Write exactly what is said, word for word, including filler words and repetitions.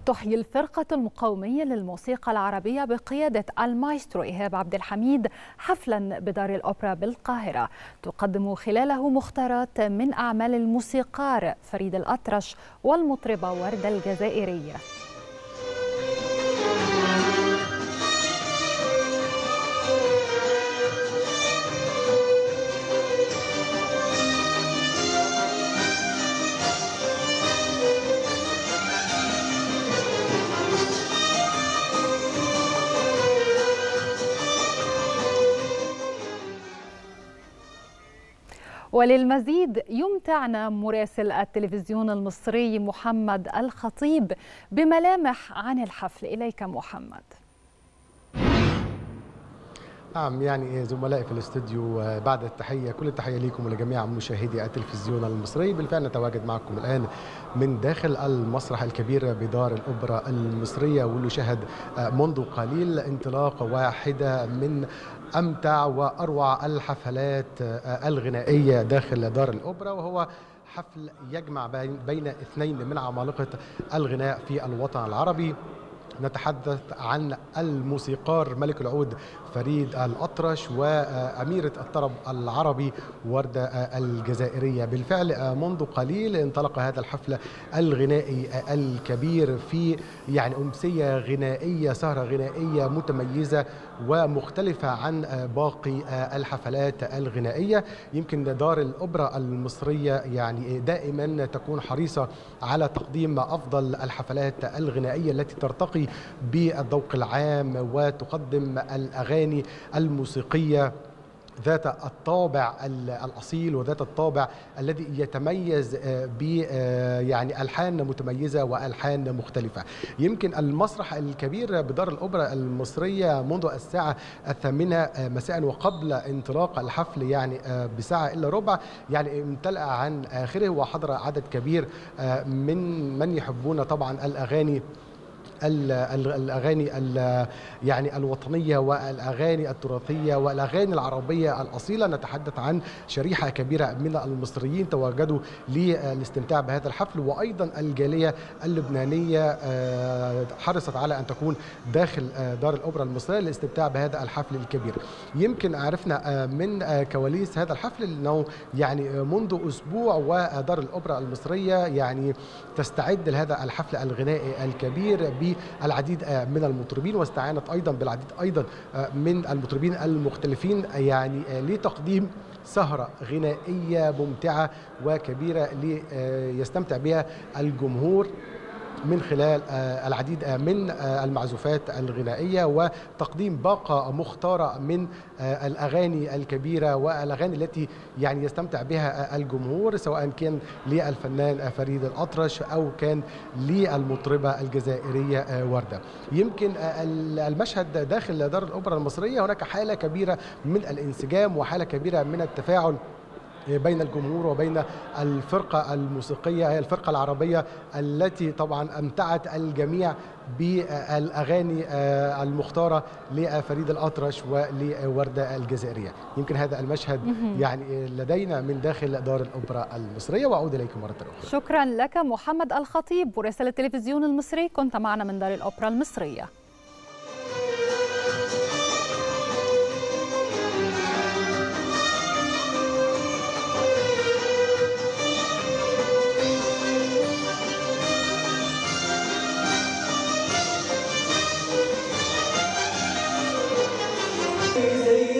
تحيي الفرقة المقومية للموسيقى العربية بقيادة المايسترو إيهاب عبد الحميد حفلا بدار الأوبرا بالقاهرة، تقدم خلاله مختارات من أعمال الموسيقار فريد الأطرش والمطربة وردة الجزائرية. وللمزيد يمتعنا مراسل التلفزيون المصري محمد الخطيب بملامح عن الحفل. إليك محمد. نعم، يعني زملائي في الاستوديو، بعد التحية كل التحية لكم ولجميع مشاهدي التلفزيون المصري. بالفعل نتواجد معكم الآن من داخل المسرح الكبير بدار الأوبرا المصرية، واللي شهد منذ قليل انطلاقة واحدة من أمتع وأروع الحفلات الغنائية داخل دار الأوبرا، وهو حفل يجمع بين اثنين من عمالقة الغناء في الوطن العربي. نتحدث عن الموسيقار ملك العود فريد الأطرش وأميرة الطرب العربي وردة الجزائرية. بالفعل منذ قليل انطلق هذا الحفل الغنائي الكبير في يعني أمسية غنائية، سهرة غنائية متميزة ومختلفة عن باقي الحفلات الغنائية. يمكن دار الأوبرا المصرية يعني دائما تكون حريصة على تقديم أفضل الحفلات الغنائية التي ترتقي بالذوق العام وتقدم الأغاني الموسيقية ذات الطابع الأصيل وذات الطابع الذي يتميز ب يعني ألحان متميزة وألحان مختلفة. يمكن المسرح الكبير بدار الأوبرا المصرية منذ الساعة الثامنة مساء وقبل انطلاق الحفل يعني بساعة إلا ربع يعني امتلأ عن آخره، وحضر عدد كبير من من يحبون طبعا الأغاني الأغاني يعني الوطنية والأغاني التراثية والأغاني العربية الأصيلة. نتحدث عن شريحة كبيرة من المصريين تواجدوا للاستمتاع بهذا الحفل، وأيضا الجالية اللبنانية حرصت على أن تكون داخل دار الأوبرا المصرية للاستمتاع بهذا الحفل الكبير. يمكن عرفنا من كواليس هذا الحفل أنه يعني منذ أسبوع ودار الأوبرا المصرية يعني تستعد لهذا الحفل الغنائي الكبير بالعديد من المطربين، واستعانت ايضا بالعديد ايضا من المطربين المختلفين يعني لتقديم سهرة غنائية ممتعة وكبيرة ليستمتع بها الجمهور من خلال العديد من المعزوفات الغنائية وتقديم باقة مختارة من الأغاني الكبيرة والأغاني التي يعني يستمتع بها الجمهور، سواء كان للفنان فريد الأطرش أو كان للمطربة الجزائرية وردة. يمكن المشهد داخل دار الأوبرا المصرية هناك حالة كبيرة من الانسجام وحالة كبيرة من التفاعل بين الجمهور وبين الفرقة الموسيقية، هي الفرقة العربية التي طبعا أمتعت الجميع بالأغاني المختارة لفريد الأطرش ولوردة الجزائرية. يمكن هذا المشهد يعني لدينا من داخل دار الأوبرا المصرية، وأعود إليكم مرة أخرى. شكرا لك محمد الخطيب مراسل التلفزيون المصري، كنت معنا من دار الأوبرا المصرية. زي